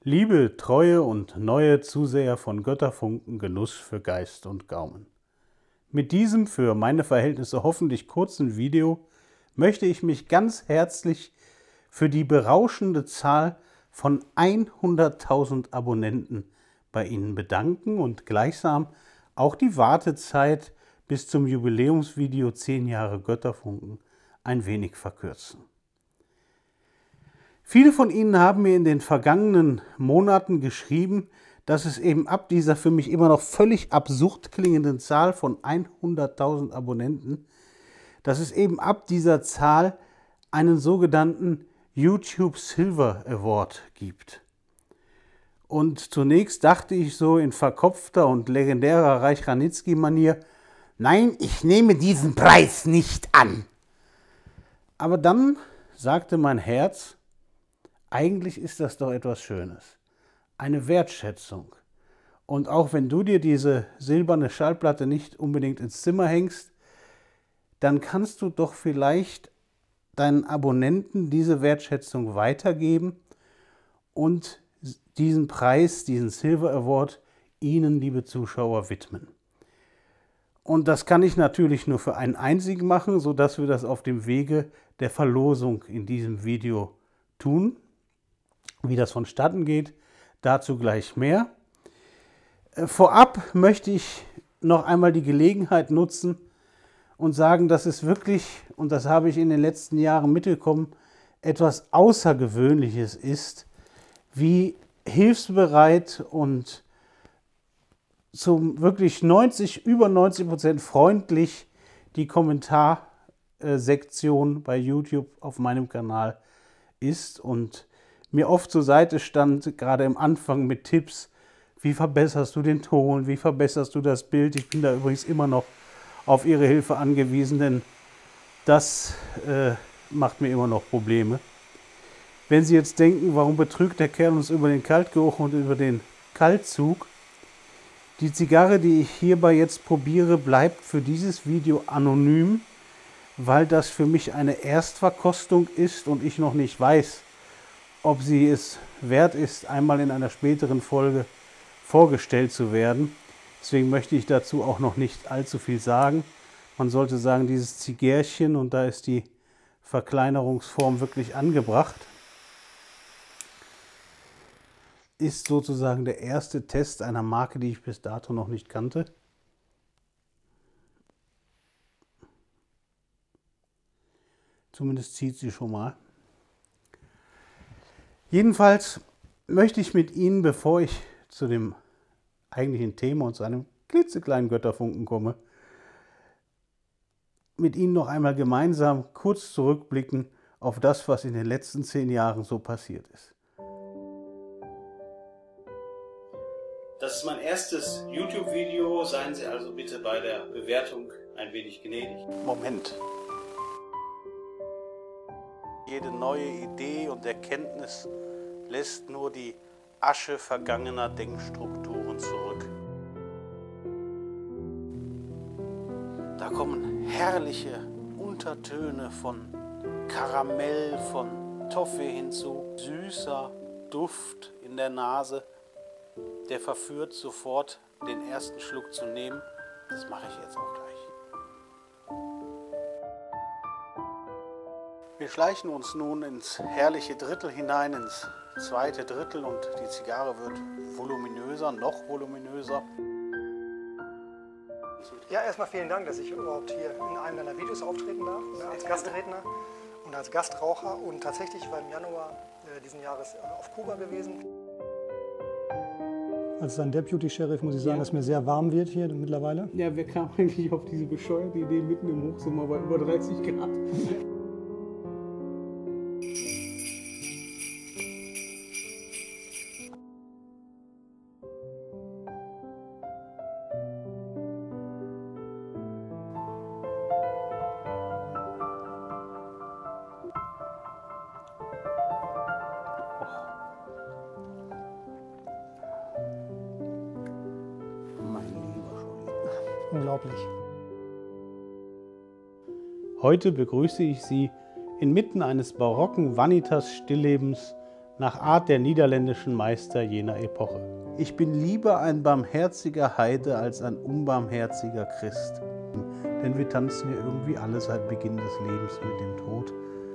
Liebe, treue und neue Zuseher von Götterfunken, Genuss für Geist und Gaumen. Mit diesem für meine Verhältnisse hoffentlich kurzen Video möchte ich mich ganz herzlich für die berauschende Zahl von 100.000 Abonnenten bei Ihnen bedanken und gleichsam auch die Wartezeit bis zum Jubiläumsvideo 10 Jahre Götterfunken ein wenig verkürzen. Viele von Ihnen haben mir in den vergangenen Monaten geschrieben, dass es eben ab dieser für mich immer noch völlig absurd klingenden Zahl von 100.000 Abonnenten, dass es eben ab dieser Zahl einen sogenannten YouTube Silver Award gibt. Und zunächst dachte ich so in verkopfter und legendärer Reich-Ranitzky-Manier, nein, ich nehme diesen Preis nicht an. Aber dann sagte mein Herz, eigentlich ist das doch etwas Schönes, eine Wertschätzung. Und auch wenn du dir diese silberne Schallplatte nicht unbedingt ins Zimmer hängst, dann kannst du doch vielleicht deinen Abonnenten diese Wertschätzung weitergeben und diesen Preis, diesen Silver Award, Ihnen, liebe Zuschauer, widmen. Und das kann ich natürlich nur für einen einzigen machen, sodass wir das auf dem Wege der Verlosung in diesem Video tun. Wie das vonstatten geht, dazu gleich mehr. Vorab möchte ich noch einmal die Gelegenheit nutzen und sagen, dass es wirklich, und das habe ich in den letzten Jahren mitbekommen, etwas Außergewöhnliches ist, wie hilfsbereit und zum wirklich über 90% freundlich die Kommentarsektion bei YouTube auf meinem Kanal ist und mir oft zur Seite stand, gerade am Anfang mit Tipps, wie verbesserst du den Ton, wie verbesserst du das Bild. Ich bin da übrigens immer noch auf Ihre Hilfe angewiesen, denn das macht mir immer noch Probleme. Wenn Sie jetzt denken, warum betrügt der Kerl uns über den Kaltgeruch und über den Kaltzug? Die Zigarre, die ich hierbei jetzt probiere, bleibt für dieses Video anonym, weil das für mich eine Erstverkostung ist und ich noch nicht weiß, ob sie es wert ist, einmal in einer späteren Folge vorgestellt zu werden. Deswegen möchte ich dazu auch noch nicht allzu viel sagen. Man sollte sagen, dieses Zigärchen, und da ist die Verkleinerungsform wirklich angebracht, ist sozusagen der erste Test einer Marke, die ich bis dato noch nicht kannte. Zumindest zieht sie schon mal. Jedenfalls möchte ich mit Ihnen, bevor ich zu dem eigentlichen Thema und zu einem klitzekleinen Götterfunken komme, mit Ihnen noch einmal gemeinsam kurz zurückblicken auf das, was in den letzten 10 Jahren so passiert ist. Das ist mein erstes YouTube-Video, seien Sie also bitte bei der Bewertung ein wenig gnädig. Moment. Jede neue Idee und Erkenntnis lässt nur die Asche vergangener Denkstrukturen zurück. Da kommen herrliche Untertöne von Karamell, von Toffee hinzu, süßer Duft in der Nase, der verführt, sofort den ersten Schluck zu nehmen. Das mache ich jetzt auch gleich. Wir schleichen uns nun ins herrliche Drittel hinein, ins zweite Drittel, und die Zigarre wird voluminöser, noch voluminöser. Ja, erstmal vielen Dank, dass ich überhaupt hier in einem deiner Videos auftreten darf, als Gastredner und als Gastraucher. Und tatsächlich war im Januar diesen Jahres auf Kuba gewesen. Als dann Deputy Sheriff muss ich sagen, dass mir sehr warm wird hier mittlerweile. Ja, wer kam eigentlich auf diese bescheuerte Idee mitten im Hochsommer bei über 30 Grad? Unglaublich. Heute begrüße ich Sie inmitten eines barocken Vanitas-Stilllebens nach Art der niederländischen Meister jener Epoche. Ich bin lieber ein barmherziger Heide als ein unbarmherziger Christ. Denn wir tanzen ja irgendwie alle seit Beginn des Lebens mit dem Tod.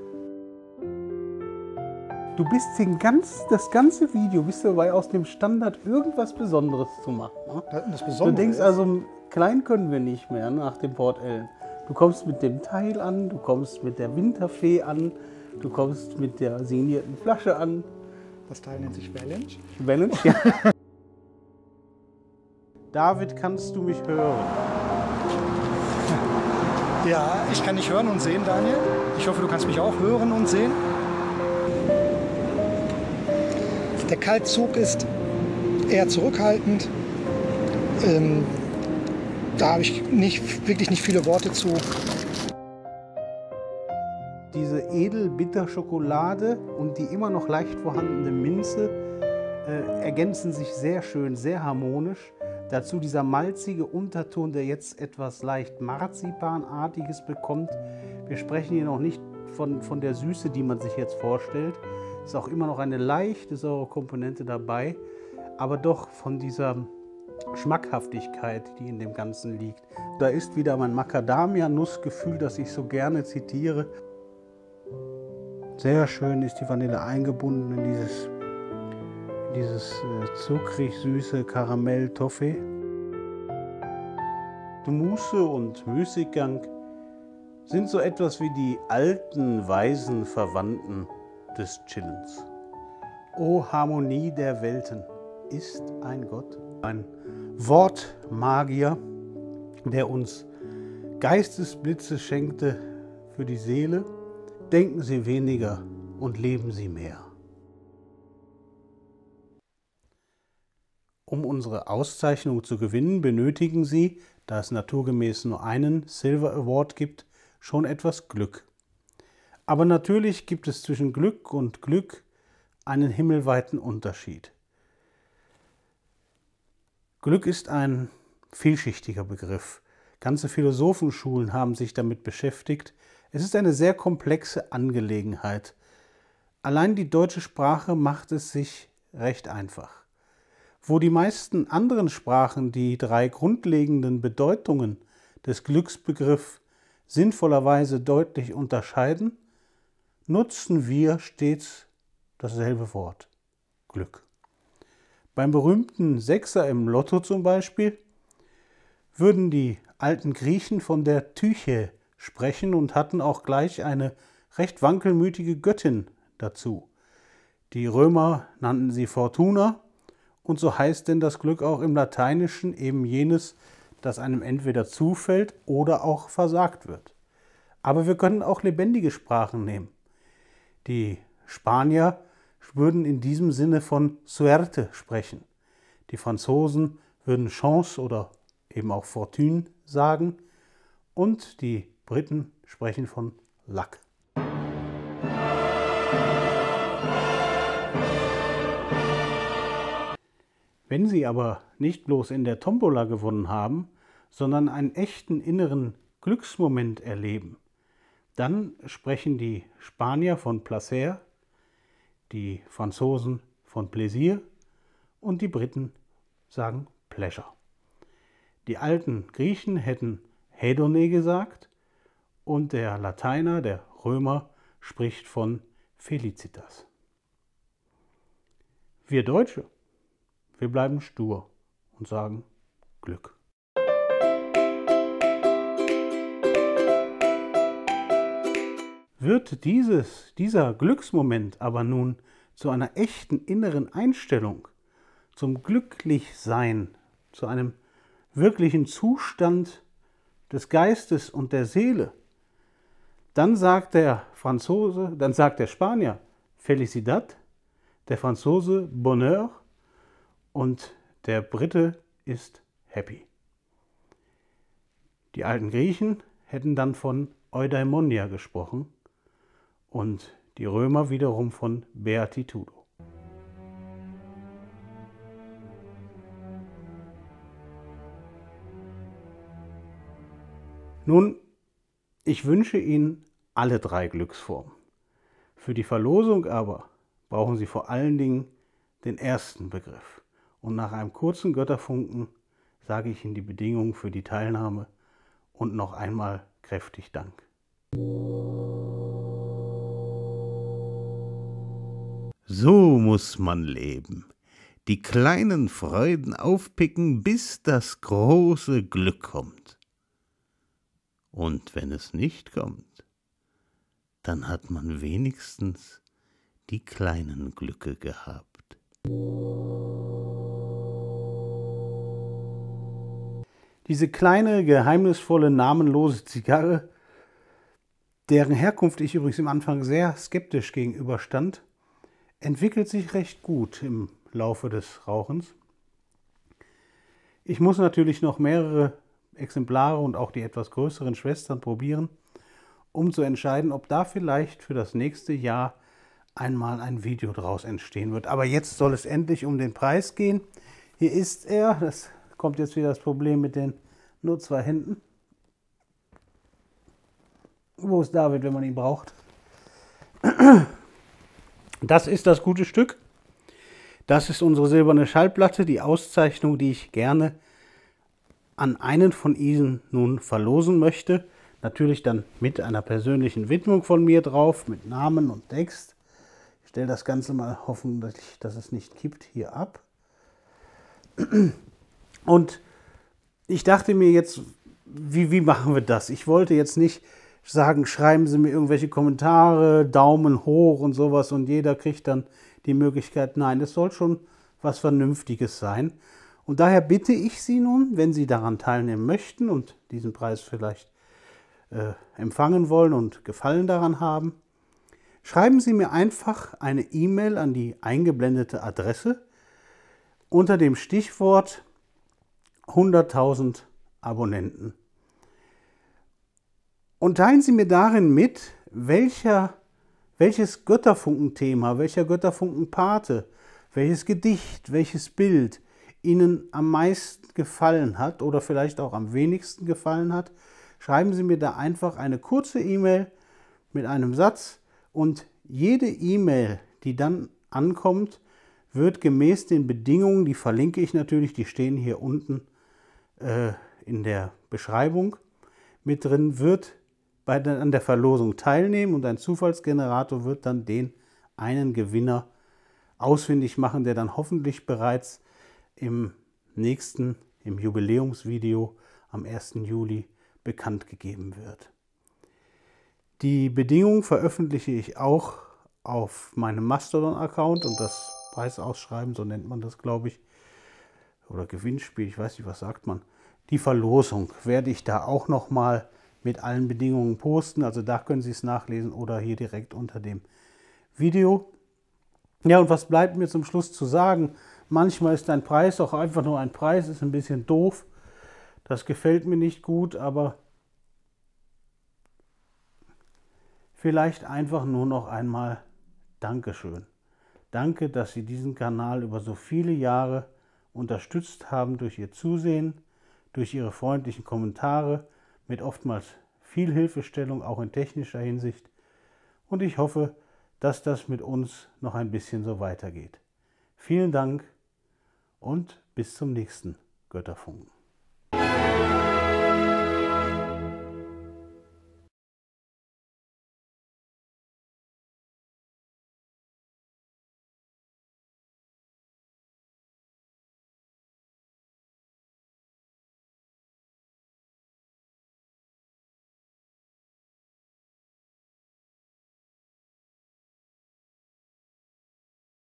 Du bist das ganze Video bist dabei, aus dem Standard irgendwas Besonderes zu machen. Ne? Das Besondere Du denkst also, klein können wir nicht mehr nach dem Port Ellen. Du kommst mit dem Teil an, du kommst mit der Winterfee an, du kommst mit der signierten Flasche an. Das Teil nennt sich Challenge. Challenge, ja. David, kannst du mich hören? Ja, ich kann dich hören und sehen, Daniel. Ich hoffe, du kannst mich auch hören und sehen. Der Kaltzug ist eher zurückhaltend. Da habe ich wirklich nicht viele Worte zu. Diese Edelbitterschokolade und die immer noch leicht vorhandene Minze ergänzen sich sehr schön, sehr harmonisch. Dazu dieser malzige Unterton, der jetzt etwas leicht Marzipanartiges bekommt. Wir sprechen hier noch nicht von der Süße, die man sich jetzt vorstellt. Ist auch immer noch eine leichte Säurekomponente dabei, aber doch von dieser Schmackhaftigkeit, die in dem Ganzen liegt. Da ist wieder mein Macadamia-Nussgefühl, das ich so gerne zitiere. Sehr schön ist die Vanille eingebunden in dieses zuckrig-süße Karamell-Toffee. Die Mousse und Müßiggang sind so etwas wie die alten, weisen Verwandten des Chillens. O Harmonie der Welten, ist ein Gott, ein Wortmagier, der uns Geistesblitze schenkte für die Seele. Denken Sie weniger und leben Sie mehr. Um unsere Auszeichnung zu gewinnen, benötigen Sie, da es naturgemäß nur einen Silver Award gibt, schon etwas Glück. Aber natürlich gibt es zwischen Glück und Glück einen himmelweiten Unterschied. Glück ist ein vielschichtiger Begriff. Ganze Philosophenschulen haben sich damit beschäftigt. Es ist eine sehr komplexe Angelegenheit. Allein die deutsche Sprache macht es sich recht einfach. Wo die meisten anderen Sprachen die drei grundlegenden Bedeutungen des Glücksbegriffs sinnvollerweise deutlich unterscheiden, nutzen wir stets dasselbe Wort, Glück. Beim berühmten Sechser im Lotto zum Beispiel würden die alten Griechen von der Tyche sprechen und hatten auch gleich eine recht wankelmütige Göttin dazu. Die Römer nannten sie Fortuna und so heißt denn das Glück auch im Lateinischen eben jenes, das einem entweder zufällt oder auch versagt wird. Aber wir können auch lebendige Sprachen nehmen. Die Spanier würden in diesem Sinne von Suerte sprechen. Die Franzosen würden Chance oder eben auch Fortune sagen. Und die Briten sprechen von Luck. Wenn Sie aber nicht bloß in der Tombola gewonnen haben, sondern einen echten inneren Glücksmoment erleben, dann sprechen die Spanier von Placer, die Franzosen von Plaisir und die Briten sagen Pleasure. Die alten Griechen hätten Hedone gesagt und der Lateiner, der Römer, spricht von Felicitas. Wir Deutsche, wir bleiben stur und sagen Glück. Wird dieser Glücksmoment aber nun zu einer echten inneren Einstellung, zum Glücklichsein, zu einem wirklichen Zustand des Geistes und der Seele, dann sagt der Franzose, dann sagt der Spanier Felicidad, der Franzose Bonheur und der Brite ist happy. Die alten Griechen hätten dann von Eudaimonia gesprochen und die Römer wiederum von Beatitudo. Nun, ich wünsche Ihnen alle drei Glücksformen. Für die Verlosung aber brauchen Sie vor allen Dingen den ersten Begriff. Und nach einem kurzen Götterfunken sage ich Ihnen die Bedingungen für die Teilnahme und noch einmal kräftig Dank. So muss man leben. Die kleinen Freuden aufpicken, bis das große Glück kommt. Und wenn es nicht kommt, dann hat man wenigstens die kleinen Glücke gehabt. Diese kleine, geheimnisvolle, namenlose Zigarre, deren Herkunft ich übrigens am Anfang sehr skeptisch gegenüberstand, entwickelt sich recht gut im Laufe des Rauchens. Ich muss natürlich noch mehrere Exemplare und auch die etwas größeren Schwestern probieren, um zu entscheiden, ob da vielleicht für das nächste Jahr einmal ein Video draus entstehen wird. Aber jetzt soll es endlich um den Preis gehen. Hier ist er. Das kommt jetzt wieder das Problem mit den nur 2 Händen. Wo ist David, wenn man ihn braucht? Das ist das gute Stück. Das ist unsere silberne Schallplatte, die Auszeichnung, die ich gerne an einen von Ihnen nun verlosen möchte. Natürlich dann mit einer persönlichen Widmung von mir drauf, mit Namen und Text. Ich stelle das Ganze mal hoffentlich, dass es nicht kippt, hier ab. Und ich dachte mir jetzt, wie machen wir das? Ich wollte jetzt nicht sagen, schreiben Sie mir irgendwelche Kommentare, Daumen hoch und sowas und jeder kriegt dann die Möglichkeit. Nein, es soll schon was Vernünftiges sein. Und daher bitte ich Sie nun, wenn Sie daran teilnehmen möchten und diesen Preis vielleicht empfangen wollen und Gefallen daran haben, schreiben Sie mir einfach eine E-Mail an die eingeblendete Adresse unter dem Stichwort 100.000 Abonnenten. Und teilen Sie mir darin mit, welches Götterfunken-Thema, welcher Götterfunken-Pate, welches Gedicht, welches Bild Ihnen am meisten gefallen hat oder vielleicht auch am wenigsten gefallen hat. Schreiben Sie mir da einfach eine kurze E-Mail mit einem Satz und jede E-Mail, die dann ankommt, wird gemäß den Bedingungen, die verlinke ich natürlich, die stehen hier unten in der Beschreibung mit drin, wird an der Verlosung teilnehmen und ein Zufallsgenerator wird dann den einen Gewinner ausfindig machen, der dann hoffentlich bereits im Jubiläumsvideo am 1. Juli bekannt gegeben wird. Die Bedingungen veröffentliche ich auch auf meinem Mastodon-Account und das Preisausschreiben, so nennt man das, glaube ich, oder Gewinnspiel, ich weiß nicht, was sagt man. Die Verlosung werde ich da auch nochmal mit allen Bedingungen posten, also da können Sie es nachlesen oder hier direkt unter dem Video. Ja, und was bleibt mir zum Schluss zu sagen? Manchmal ist ein Preis auch einfach nur ein Preis, ist ein bisschen doof. Das gefällt mir nicht gut, aber vielleicht einfach nur noch einmal Dankeschön. Danke, dass Sie diesen Kanal über so viele Jahre unterstützt haben durch Ihr Zusehen, durch Ihre freundlichen Kommentare, mit oftmals viel Hilfestellung, auch in technischer Hinsicht. Und ich hoffe, dass das mit uns noch ein bisschen so weitergeht. Vielen Dank und bis zum nächsten Götterfunken.